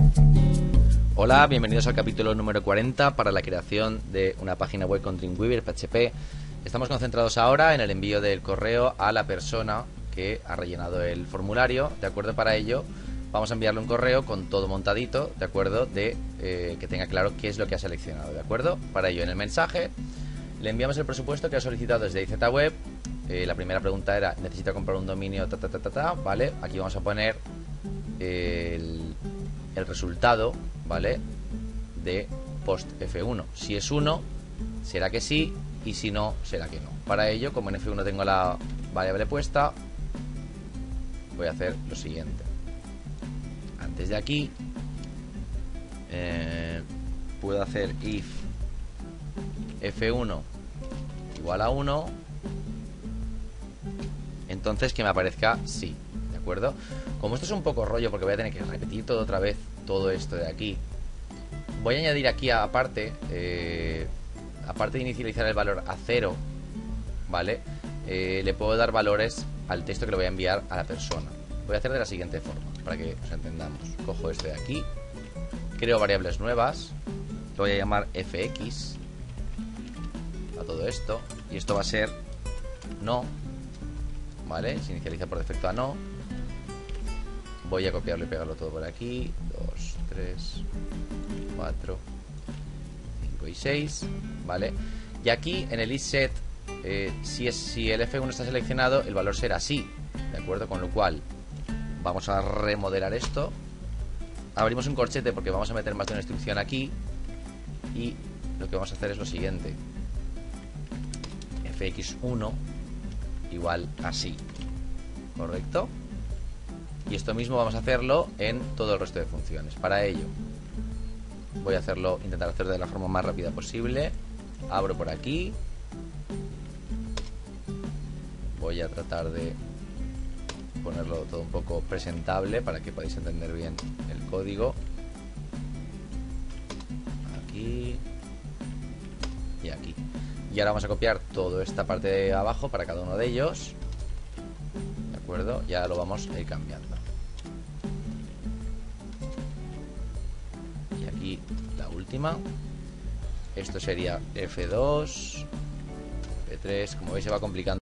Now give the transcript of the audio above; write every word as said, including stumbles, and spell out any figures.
Hola, bienvenidos al capítulo número cuarenta para la creación de una página web con Dreamweaver P H P. Estamos concentrados ahora en el envío del correo a la persona que ha rellenado el formulario. De acuerdo, para ello vamos a enviarle un correo con todo montadito, de acuerdo, de eh, que tenga claro qué es lo que ha seleccionado, de acuerdo. Para ello, en el mensaje le enviamos el presupuesto que ha solicitado desde IZWeb. Eh, la primera pregunta era: necesita comprar un dominio, ta ta ta ta ta, vale. Aquí vamos a poner el, el resultado, ¿vale?, de post F uno. Si es uno, será que sí, y si no, será que no. Para ello, como en F uno tengo la variable puesta, voy a hacer lo siguiente. Antes de aquí, eh, puedo hacer if F uno igual a uno, entonces que me aparezca sí, ¿de acuerdo? Como esto es un poco rollo porque voy a tener que repetir todo otra vez, todo esto de aquí, voy a añadir aquí aparte, eh, aparte de inicializar el valor a cero, ¿vale? Eh, le puedo dar valores al texto que le voy a enviar a la persona. Voy a hacer de la siguiente forma, para que nos entendamos. Cojo este de aquí, creo variables nuevas, lo voy a llamar F X a todo esto, y esto va a ser no, ¿vale? Se inicializa por defecto a no. Voy a copiarlo y pegarlo todo por aquí. dos, tres, cuatro, cinco y seis, ¿vale? Y aquí en el isSet, eh, si, es, si el F uno está seleccionado, el valor será sí, ¿de acuerdo? Con lo cual vamos a remodelar esto. Abrimos un corchete porque vamos a meter más de una instrucción aquí. Y lo que vamos a hacer es lo siguiente: F X uno igual a sí, ¿correcto? Y esto mismo vamos a hacerlo en todo el resto de funciones. Para ello voy a hacerlo, intentar hacerlo de la forma más rápida posible. Abro por aquí, voy a tratar de ponerlo todo un poco presentable para que podáis entender bien el código. Aquí y aquí. Y ahora vamos a copiar toda esta parte de abajo para cada uno de ellos, ¿de acuerdo? Ya lo vamos a ir cambiando. Y aquí la última. Esto sería F dos, F tres. Como veis, se va complicando.